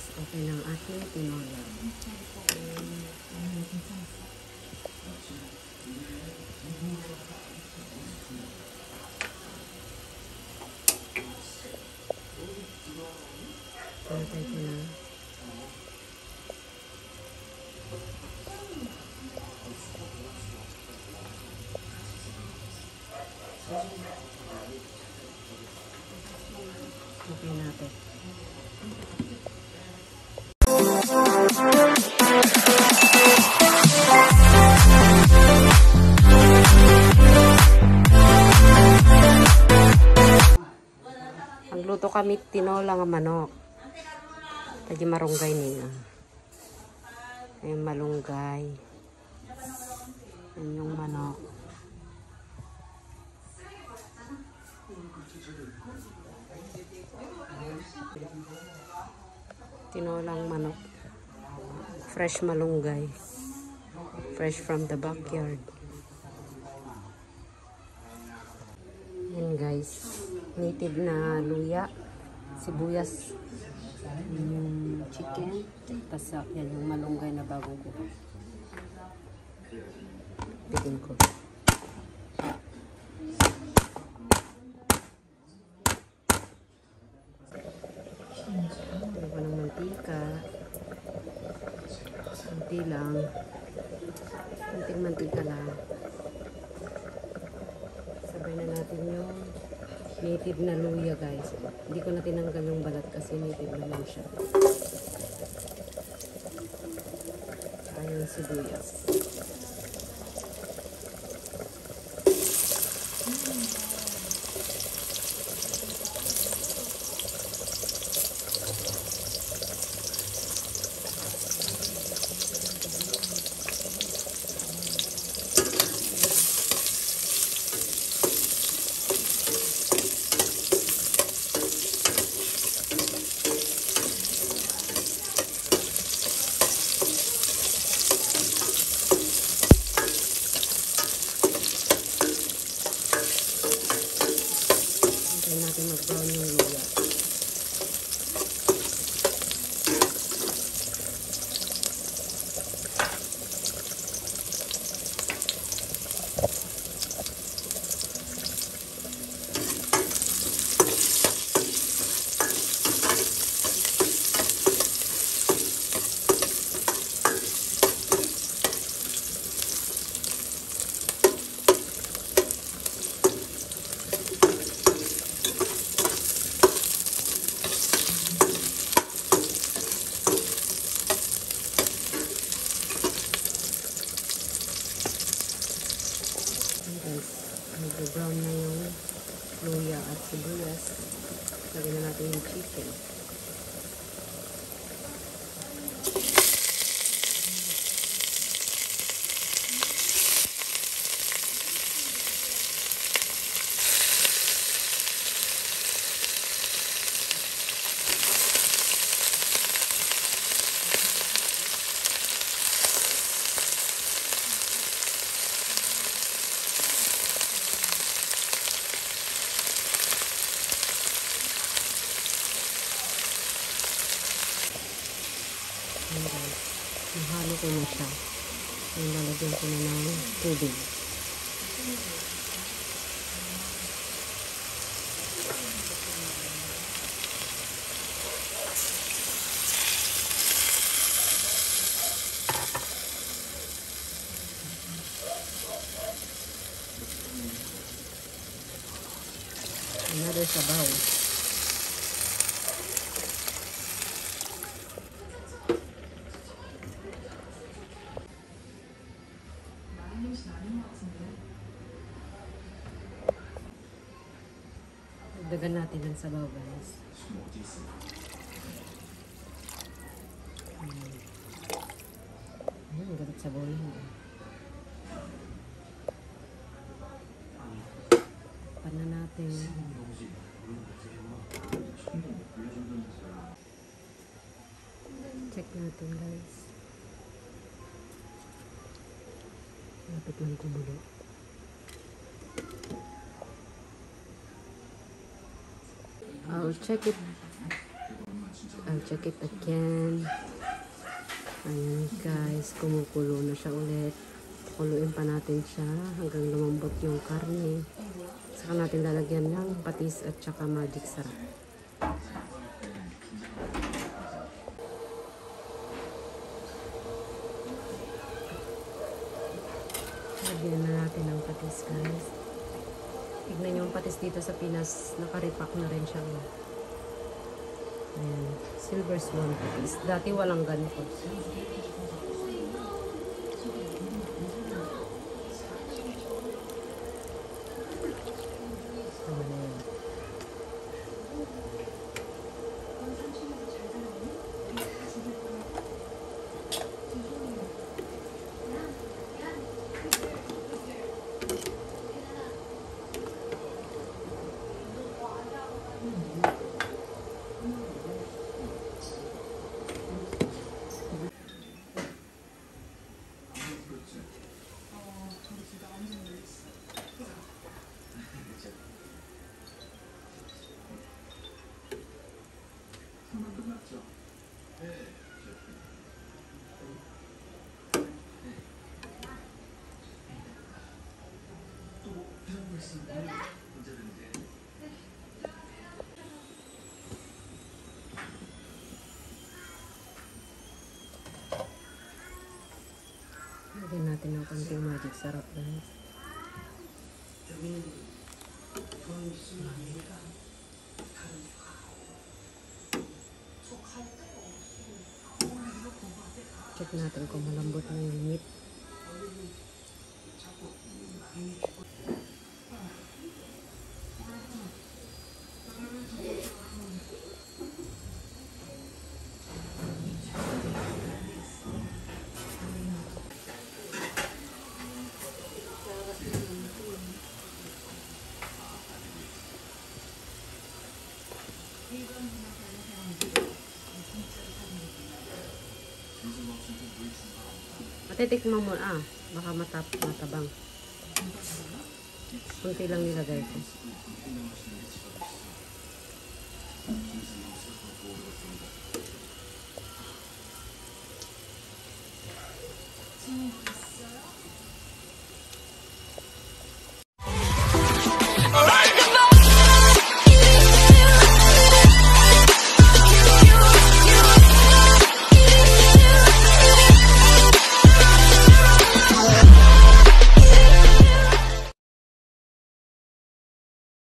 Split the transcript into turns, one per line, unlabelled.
Okay ng ating tinola. Pantay ko na. Okay natin. Magluto kami tinola nga manok. Tadi marunggay nila. Ayan malunggay. Ayan yung manok. Tinolang manok. Fresh malunggay. Fresh from the backyard. Ayan guys. Native na luya. Sibuyas. Yung chicken. Tapos yan yung malunggay na bagong ko. Bitin ko. Tayo ko ng mantika. Kunti lang. Kunting mantika lang. Sabay na natin yung native na luya guys. Hindi ko na tinanggal yung balat kasi native naman siya. Ayun sibuyas. Natin mag-brown yung luya. Nag-brown na yung luya at sibuyas. Lagyan na natin yung chicken. Mahalo ko na siya. Lalagyan ko na ng tubig. Another sabaw. Dagan natin ng sabaw guys. Ganit sabaw yun. Pan na natin. Check natin guys. Lapit lang kumulo. I'll check it. I'll check it again. Ayan guys, kumukulo na siya ulit. Kuluin pa natin siya hanggang lumambot yung karne. Saka natin lalagyan ng patis at saka magic sarap. Lagyan na natin ng patis guys. Tignan nyo yung patis dito sa Pinas. Nakaripak na rin siya. Ayan. Silver Swan patis. Dati walang ganito. Ayan. Lagyan natin ng konting magic sarap guys. Check natin kung malambot na yung meat. Matitikman mo baka matabang. Kunti lang nilagay ko.